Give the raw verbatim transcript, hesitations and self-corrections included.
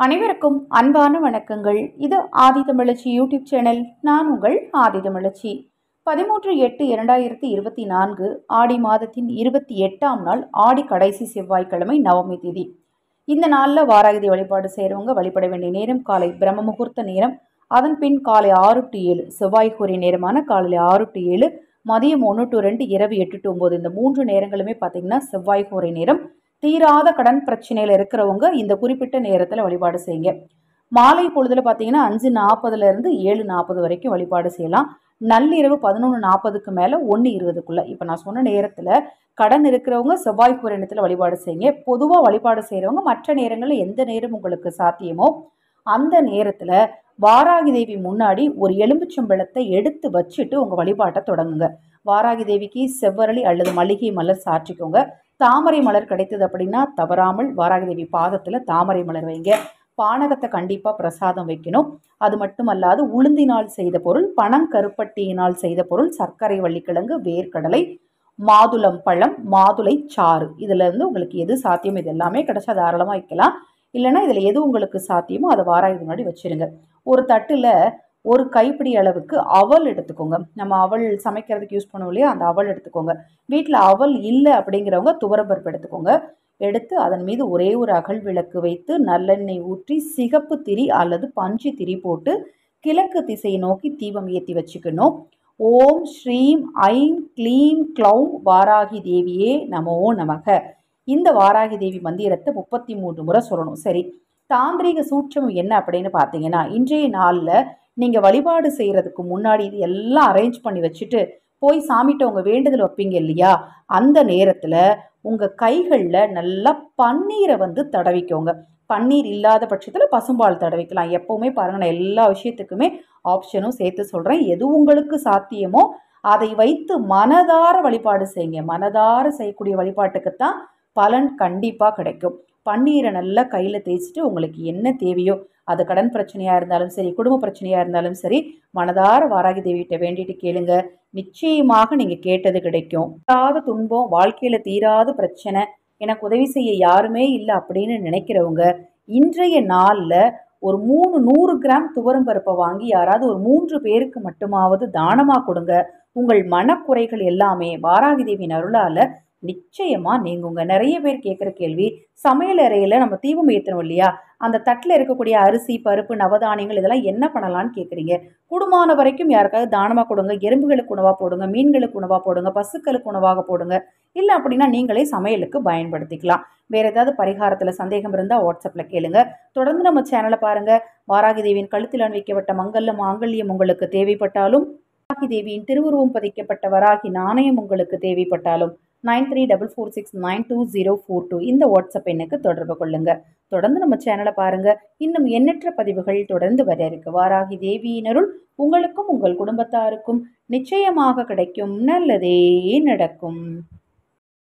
அனைவருக்கும் அன்பான வணக்கங்கள். இது ஆதிதமிழச்சி யூடியூப் சேனல். நான் உங்கள் ஆதிதமிழச்சி. பதிமூன்று எட்டு இரண்டாயிரத்தி இருபத்தி நான்கு ஆடி மாதத்தின் இருபத்தி எட்டாம் நாள், ஆடி கடைசி செவ்வாய்க்கிழமை, நவமி திதி. இந்த நாளில் வாராகி வழிபாடு செய்கிறவங்க வழிபட வேண்டிய நேரம் காலை பிரம்ம முகூர்த்த நேரம். அதன் பின் காலை ஆறு டு ஏழு செவ்வாய் கூறிய நேரமான காலையில் ஆறு டு ஏழு, மதியம் ஒன்று டு ரெண்டு, இரவு எட்டு டு ஒன்பது. இந்த மூன்று நேரங்களுமே பார்த்தீங்கன்னா செவ்வாய் கூறிய நேரம். தீராத கடன் பிரச்சனையில் இருக்கிறவங்க இந்த குறிப்பிட்ட நேரத்தில் வழிபாடு செய்யுங்க. மாலை பொழுதுல பார்த்தீங்கன்னா அஞ்சு நாற்பதுல இருந்து ஏழு நாற்பது வரைக்கும் வழிபாடு செய்யலாம். நள்ளிரவு பதினொன்று நாற்பதுக்கு மேலே ஒன்று இருபதுக்குள்ள. இப்போ நான் சொன்ன நேரத்தில் கடன் இருக்கிறவங்க செவ்வாய் கூறியத்தில் வழிபாடு செய்யுங்க. பொதுவாக வழிபாடு செய்கிறவங்க மற்ற நேரங்களில் எந்த நேரம் உங்களுக்கு சாத்தியமோ அந்த நேரத்தில் வாராகி தேவி முன்னாடி ஒரு எலும்புச்சம்பழத்தை எடுத்து வச்சுட்டு உங்கள் வழிபாட்டை தொடங்குங்க. வாராகி தேவிக்கு செவ்வரளி அல்லது மல்லிகை மலர் சாற்றிக்கோங்க. தாமரை மலர் கிடைத்தது அப்படின்னா தவறாமல் வாராகி தேவி பாதத்தில் தாமரை மலர் வைங்க. பானகத்தை கண்டிப்பாக பிரசாதம் வைக்கணும். அது மட்டுமல்லாது உளுந்தினால் செய்த பொருள், பனங்கருப்பட்டியினால் செய்த பொருள், சர்க்கரை வள்ளிக்கிழங்கு, வேர்க்கடலை, மாதுளம் பழம், மாதுளை சாறு, இதுல இருந்து உங்களுக்கு எது சாத்தியம் இது எல்லாமே கிடைச்சா தாராளமாக வைக்கலாம். இல்லைன்னா இதில் எது உங்களுக்கு சாத்தியமோ அதை வாராகி முன்னாடி வச்சிருங்க. ஒரு தட்டில் ஒரு கைப்பிடி அளவுக்கு அவல் எடுத்துக்கோங்க. நம்ம அவல் சமைக்கிறதுக்கு யூஸ் பண்ணுவோம் இல்லையா, அந்த அவல் எடுத்துக்கோங்க. வீட்டில் அவல் இல்லை அப்படிங்கிறவங்க துவரம்பருப்பு எடுத்துக்கோங்க. எடுத்து அதன் மீது ஒரே ஒரு அகல் விளக்கு வைத்து நல்லெண்ணெய் ஊற்றி சிகப்பு திரி அல்லது பஞ்சு திரி போட்டு கிழக்கு திசையை நோக்கி தீபம் ஏற்றி வச்சுக்கணும். ஓம் ஸ்ரீம் ஐம் க்ளீம் க்ளௌம் வாராகி தேவியே நமோ நமக. இந்த வாராகி தேவி மந்திரத்தை முப்பத்தி மூன்று முறை சொல்லணும். சரி, தாந்திரிக சூட்சம் என்ன அப்படின்னு பார்த்தீங்கன்னா, இன்றைய நாளில் நீங்கள் வழிபாடு செய்கிறதுக்கு முன்னாடி இது எல்லாம் அரேஞ்ச் பண்ணி வச்சுட்டு போய் சாமிகிட்ட உங்கள் வேண்டுதல் வைப்பீங்க இல்லையா, அந்த நேரத்தில் உங்கள் கைகளில் நல்லா பன்னீரை வந்து தடவிக்கோங்க. பன்னீர் இல்லாத பட்சத்தில் பசும்பால் தடவிக்கலாம். எப்போவுமே பாருங்கள், நான் எல்லா விஷயத்துக்குமே ஆப்ஷனும் சேர்த்து சொல்கிறேன். எது உங்களுக்கு சாத்தியமோ அதை வைத்து மனதார வழிபாடு செய்யுங்க. மனதார செய்யக்கூடிய வழிபாட்டுக்குத்தான் பலன் கண்டிப்பாக கிடைக்கும். பன்னீரை நல்லா கையில் தேய்ச்சிட்டு உங்களுக்கு என்ன தேவையோ, அது கடன் பிரச்சனையாக இருந்தாலும் சரி, குடும்ப பிரச்சனையாக இருந்தாலும் சரி, மனதார வாராகி தேவிகிட்ட வேண்டிட்டு கேளுங்க. நிச்சயமாக நீங்கள் கேட்டது கிடைக்கும். தீராத துன்பம், வாழ்க்கையில் தீராத பிரச்சனை, எனக்கு உதவி செய்ய யாருமே இல்லை அப்படின்னு நினைக்கிறவங்க இன்றைய நாளில் ஒரு மூணு நூறு கிராம் துவரம் பருப்பை வாங்கி யாராவது ஒரு மூன்று பேருக்கு மட்டுமாவது தானமாக கொடுங்க. உங்கள் மனக்குறைகள் எல்லாமே வாராகி தேவியின் அருளால் நிச்சயமாக நீங்குங்க. நிறைய பேர் கேட்குற கேள்வி, சமையல் அறையில் நம்ம தீபம் ஏற்றணும் இல்லையா, அந்த தட்டில் இருக்கக்கூடிய அரிசி, பருப்பு, நவதானியங்கள் இதெல்லாம் என்ன பண்ணலான்னு கேட்குறீங்க. கூடுமான வரைக்கும் யாருக்காவது தானமாக கொடுங்க. எறும்புகளுக்கு உணவாக போடுங்க, மீன்களுக்கு உணவாக போடுங்க, பசுக்களுக்கு உணவாக போடுங்க. இல்லை அப்படின்னா நீங்களே சமையலுக்கு பயன்படுத்திக்கலாம். வேறு ஏதாவது பரிகாரத்தில் சந்தேகம் இருந்தால் வாட்ஸ்அப்பில் கேளுங்க. தொடர்ந்து நம்ம சேனலை பாருங்கள். வாராகி தேவியின் கழுத்தில் அணிவிக்கப்பட்ட மங்கல்ல மாங்கல்யம் உங்களுக்கு தேவைப்பட்டாலும், வாராகி தேவியின் திருவுருவம் பதிக்கப்பட்ட வராகி நாணயம் உங்களுக்கு தேவைப்பட்டாலும் nine three double four six nine two zero four two இந்த வாட்ஸ்அப் எண்ணுக்கு தொடர்பு கொள்ளுங்க. தொடர்ந்து நம்ம சேனலை பாருங்க. இன்னும் எண்ணற்ற பதிவுகள் தொடர்ந்து வர இருக்கு. வாராகி தேவியினருள் உங்களுக்கும் உங்கள் குடும்பத்தாருக்கும் நிச்சயமாக கிடைக்கும். நல்லதே நடக்கும்.